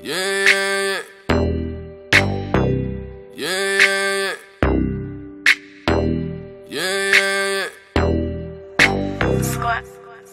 Yeah, yeah, yeah, yeah, yeah, yeah. Squat.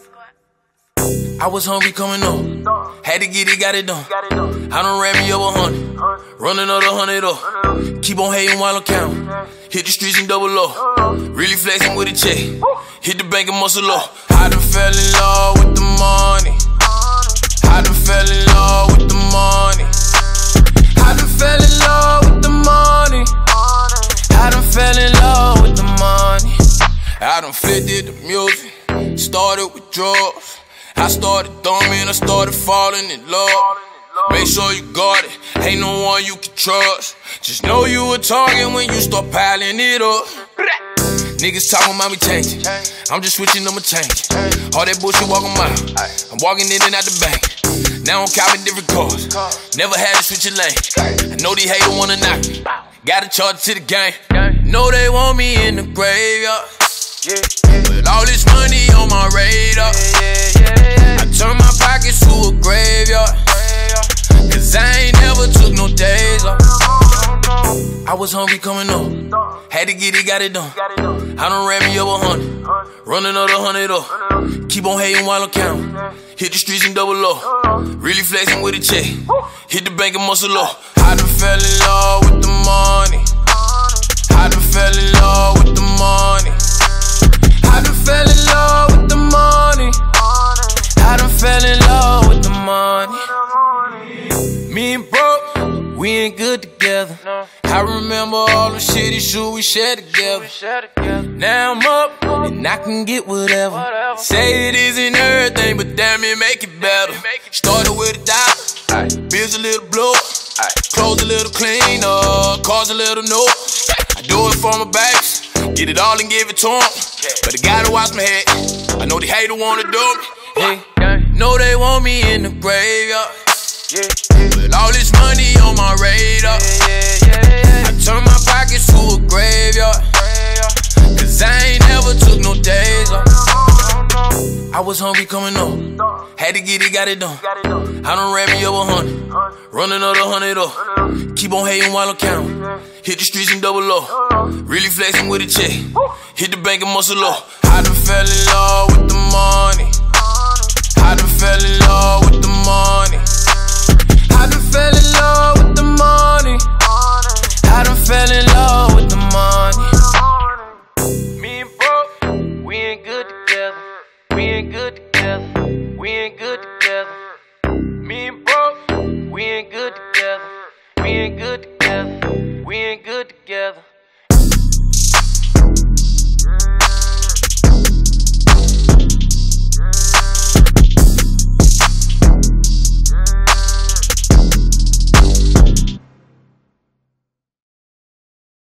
I was hungry coming up, had to get it, got it done. I done ran me over 100, run another 100 up. Keep on hating while I'm counting, hit the streets and double up. Really flexing with a check, hit the bank and muscle up. I done fell in love with the money. I done fell in love with the money. I done fell in love with the money. I done fell in love with the money. I done flipped the music, started with drugs. I started thumbing, I started falling in love. Make sure you got it, ain't no one you can trust. Just know you a target when you start piling it up. Niggas talking about me changing, I'm just switching up my change. All that bullshit walking mile, I'm walking in and out the bank. Now I'm copping different cars, never had to switch a lane. I know these haters wanna knock me, gotta charge it to the game. Know they want me in the graveyard, with all this money on my radar. I turn my pockets to a graveyard, cause I ain't never took no days off. I was hungry coming up, had to get it, got it done. I done ran me over 100, run another 100 up. Keep on hating while I'm counting, hit the streets and double up. Really flexing with a check, hit the bank and muscle up. I done fell in love with the money. I done fell in love with the money. I done fell in love with the money. I done fell in love with the money. Me and bro, we ain't good together. I remember all the shitty shit we shared together. Now I'm up, and I can get whatever. Say it isn't everything, but damn it, make it better. Started with $1, bills a little blow, clothes a little cleaner, cars a little new. I do it for my babies, get it all and give it to them. But I gotta watch my head, I know they hater wanna do me. Hey, know they want me in the graveyard, with all this money on my radar. I turn my pockets to a graveyard, cause I ain't never took no days off. I was hungry coming up, had to get it, got it done. I done ran me over 100, run another 100 up. Keep on hating while I'm counting, hit the streets and double up. Really flexing with a check, hit the bank and muscle up. I done fell in love with the money. I done fell in love with the money. I done fell in love with the money. I done fell in love with the money. Me and bro, we ain't good together. We ain't good together. We ain't good together. Me and bro, we ain't good together. We ain't good together. We ain't good together.